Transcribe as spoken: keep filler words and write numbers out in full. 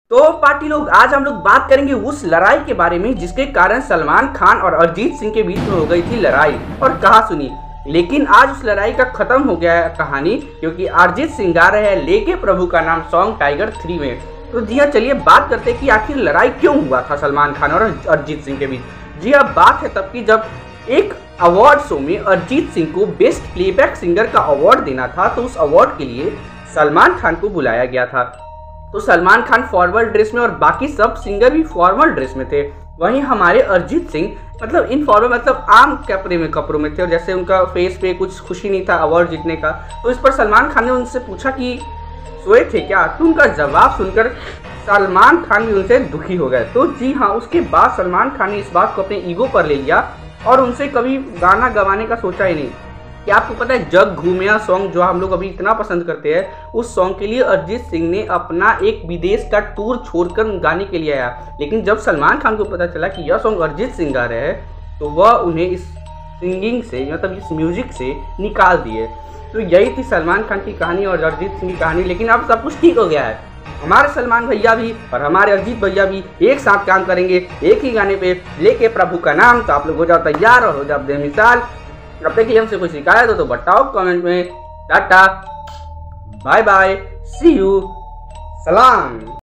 तो पार्टी लोग, आज हम लोग बात करेंगे उस लड़ाई के बारे में जिसके कारण सलमान खान और अरिजीत सिंह के बीच में हो गई थी लड़ाई और कहा सुनी। लेकिन आज उस लड़ाई का खत्म हो गया है कहानी, क्योंकि अरिजीत सिंह गा रहे हैं लेके प्रभु का नाम सॉन्ग टाइगर थ्री में। तो जी हाँ, चलिए बात करते हैं कि आखिर लड़ाई क्यों हुआ था सलमान खान और अरिजीत सिंह के बीच। जी हाँ, बात है तब की जब एक अवार्ड शो में अरिजीत सिंह को बेस्ट प्लेबैक सिंगर का अवार्ड देना था, तो उस अवार्ड के लिए सलमान खान को बुलाया गया था। तो सलमान खान फॉर्मल ड्रेस में और बाकी सब सिंगर भी फॉर्मल ड्रेस में थे। वहीं हमारे अरिजीत सिंह मतलब इनफॉर्मल मतलब आम कपड़े में कपड़ों में थे, और जैसे उनका फेस पे कुछ खुशी नहीं था अवार्ड जीतने का। तो इस पर सलमान खान ने उनसे पूछा कि सोए थे क्या, तो उनका जवाब सुनकर सलमान खान भी उनसे दुखी हो गए। तो जी हाँ, उसके बाद सलमान खान ने इस बात को अपने ईगो पर ले लिया और उनसे कभी गाना गवाने का सोचा ही नहीं। क्या आपको पता है, जग घूमिया सॉन्ग जो हम लोग अभी इतना पसंद करते हैं, उस सॉन्ग के लिए अरिजीत सिंह ने अपना एक विदेश का टूर छोड़कर गाने के लिए आया। लेकिन जब सलमान खान को पता चला कि यह सॉन्ग अरिजीत सिंह गा रहे हैं, तो वह उन्हें इस सिंगिंग से मतलब इस म्यूजिक से निकाल दिए। तो यही थी सलमान खान की कहानी और अरिजीत सिंह की कहानी। लेकिन अब सब कुछ ठीक हो गया है। हमारे सलमान भैया भी और हमारे अरिजीत भैया भी एक साथ काम करेंगे एक ही गाने पे लेके प्रभु का नाम। तो आप लोग हो जाओ तैयार और हो जाओ बेमिसाल। अब तक हमसे कोई शिकायत हो तो बताओ कमेंट में। Tata, bye bye, see you, सलाम।